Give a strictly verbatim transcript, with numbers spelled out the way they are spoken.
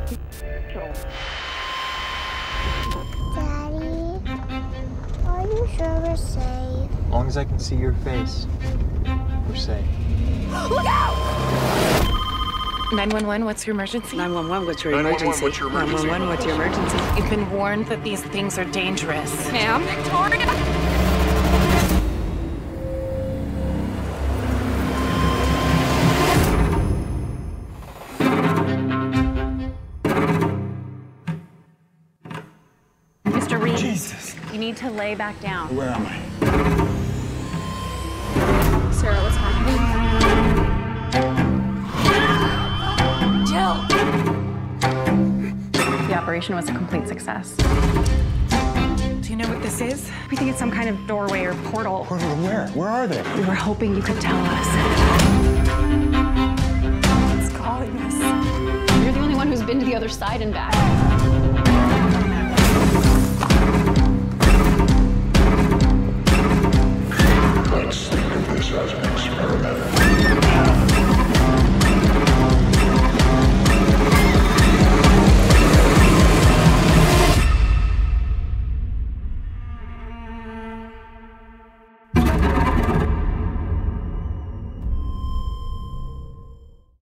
Daddy, are you sure we're safe? As long as I can see your face, we're safe. Look out! nine one one, what's your emergency? nine one one, what's your emergency? What's your emergency? nine one one, what's your emergency? You've been warned that these things are dangerous. Ma'am? Victoria! Mister Reed, Jesus. you need to lay back down. Where am I? Sarah, what's happening? Jill! The operation was a complete success. Do you know what this is? We think it's some kind of doorway or portal. Portal to where? Where are they? We were hoping you could tell us. It's calling us. You're the only one who's been to the other side and back.